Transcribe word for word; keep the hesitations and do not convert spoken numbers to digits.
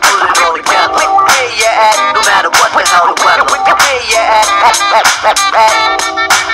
put it all together. Where you at, no matter what the hell the weather. Where you at, at, at, at, at.